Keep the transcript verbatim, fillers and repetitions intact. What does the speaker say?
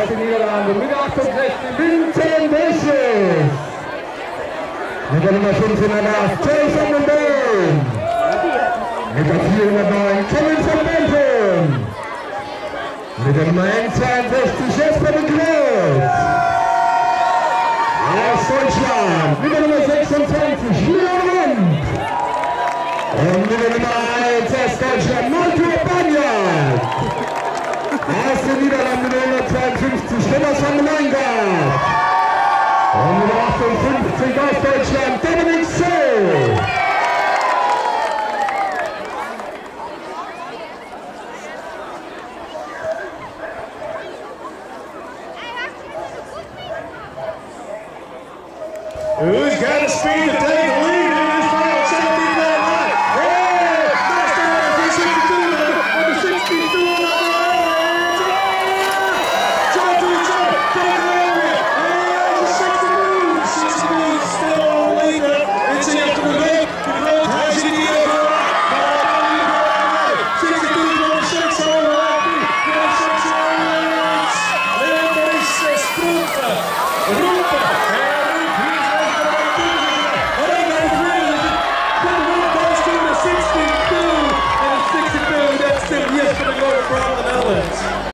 aus den Niederlanden mit achtundsechzig Vincent Wisches. Mit der Nummer fünfhundertacht Jason Mundane. Mit der vierhundertneun Kevin von Benton. Mit der Nummer N zweiundsechzig Jesper de Kloos. Aus Deutschland mit der Nummer sechsundzwanzig Leon Rund. Und mit der Nummer eins aus Deutschland Marco Banjak. Aus den Niederlanden mit der hundertzweiundfünfzig Thomas van Meingart. Und mit der achtundfünfzig aus Deutschland Dominik Sohl. Who's got a speed to take